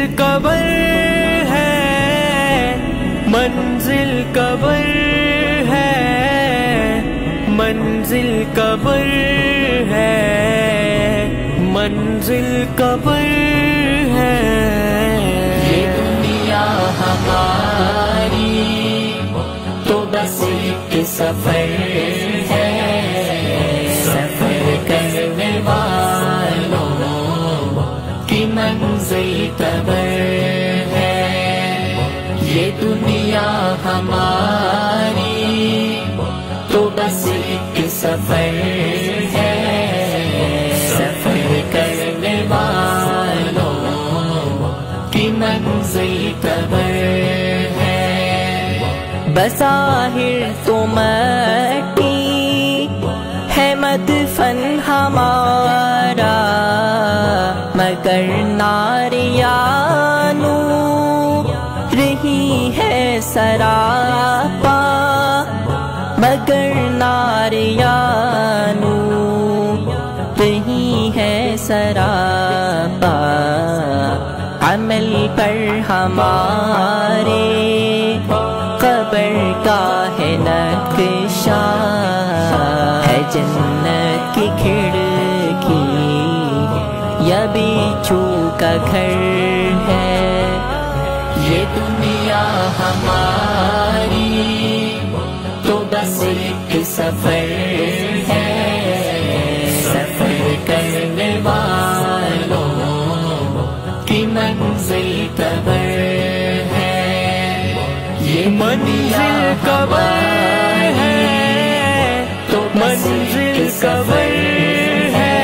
قبر ہے، منزل قبر ہے، منزل قبر ہے، منزل قبر ہے۔ یہ دنیا ہماری تو بس ایک سفر ہے، سفر کرنے والوں کی منزل قبر ہے۔ یہ دنیا ہماری تو بس ایک سفر ہے، سفر کرنے والوں کی منزل قبر ہے۔ بظاہر تو مٹی ہے مدفن ہمارا، مگر ناریانو رہی ہے سراپا، مگر ناریانو رہی ہے سراپا۔ عمل پر ہمارے قبر کا ہے نقشہ، ہے جنت کی کھڑکی یا بیچو کا گھر ہے۔ یہ دنیا ہماری تو بس ایک سفر ہے، سفر کرنے والوں کی منزل قبر ہے۔ یہ منزل قبر ہے، تو منزل قبر ہے،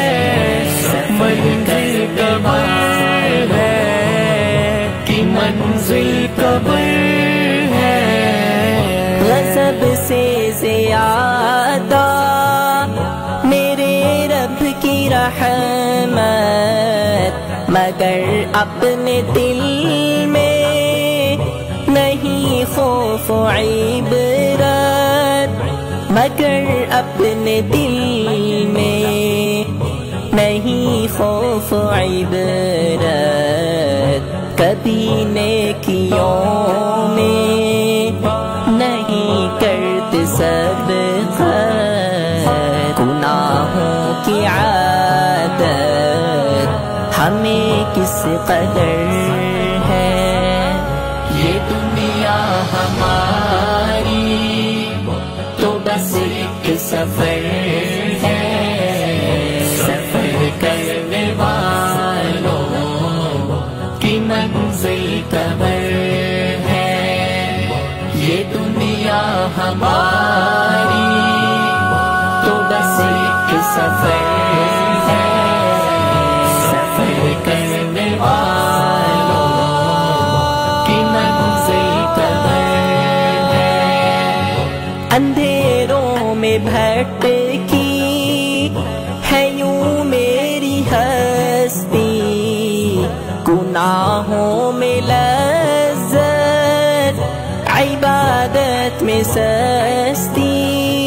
منزل قبر ہے، کہ منزل قبر ہے۔ غضب سے زیادہ میرے رب کی رحمت، مگر اپنے دل میں نہیں خوف و عبرت، مگر اپنے دل میں نہیں خوف و عبرت۔ کبھی نیکیوں میں نہیں کرتے سبقت، گناہوں کی عادت ہمیں کس قدر ہے۔ یہ دنیا ہماری تو بس ایک سفر ہے، سفر کرنے والوں کی منزل قبر ہے۔ یہ دنیا ہماری تو بس ایک سفر ہے، سفر کرنے والوں کی منزل قبر ہے۔ اندھیروں میں بھٹکی ہے یوں میری ہستی، گناہوں میں لذت عبادت میں سستی،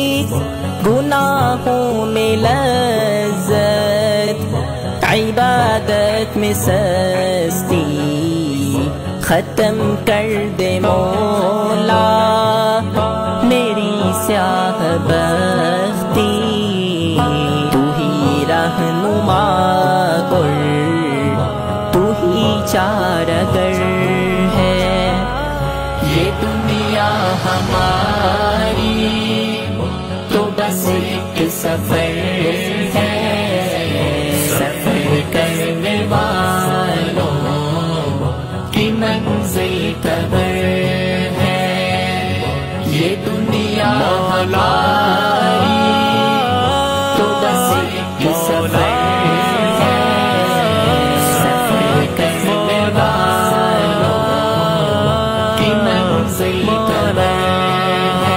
گناہوں میں لذت عبادت میں سستی۔ ختم کر دے مولا میری سیاہ بختی، تو ہی رہنما گر، تو ہی چارگر ہے۔ یہ دنیا ہماری تو بس ایک سفر ہے، سفر کرنے والوں کی منزل قبر ہے۔ یہ دنیا ہماری تو بس ایک سفر ہے، سفر کرنے والوں کی منزل قبر ہے۔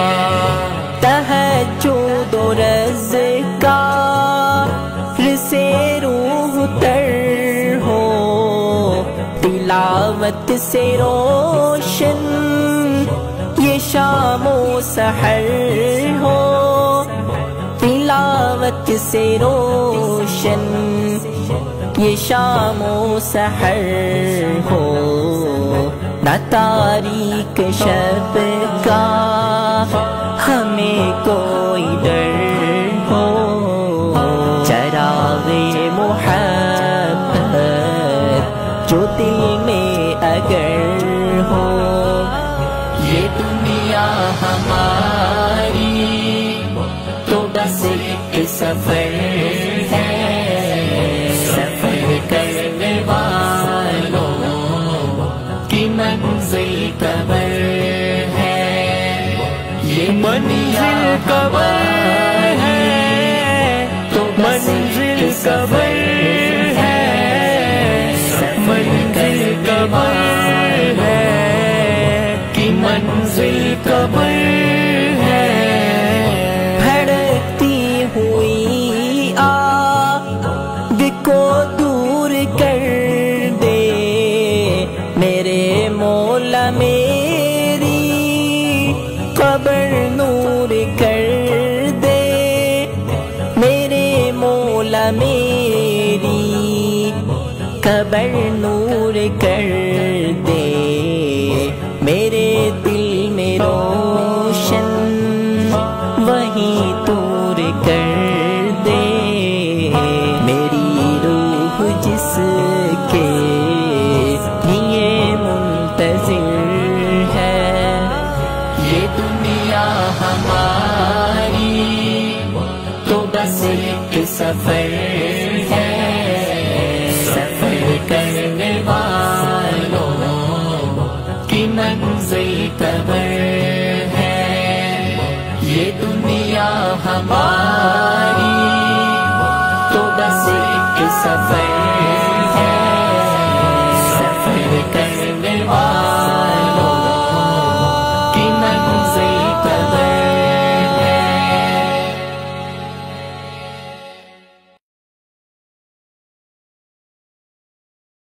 تہجد و رزقار سے روح تر ہو، تلاوت سے روشن یہ شام و سحر ہو، تلاوت سے روشن یہ شام و سحر ہو، نہ تاریک شب کا ہمیں کوئی ڈر ہو، چراغ محبت جو دل میں اگر ہو، یہ دنیا ہماری تو بس ایک سفر ہے، سفر کرنے والوں کی منزل قبر ہے، یہ منزل قبر ہے، تو بس منزل ایک قبر ہے، منزل قبر ہے، کی منزل قبر ہے، بھڑکتی ہوئی آگ کو دور کر دے میرے مولا، میری قبر نور کر دے میرے مولا، میری قبر نور کر دے، میرے دل میں روشن وہی طور کر دے، میری روح جس کے لیے منتظر ہے، یہ دنیا ہماری تو بس ایک سفر ہے، سفر کرنے والوں کی منزل قبر ہے، یہ دنیا ہماری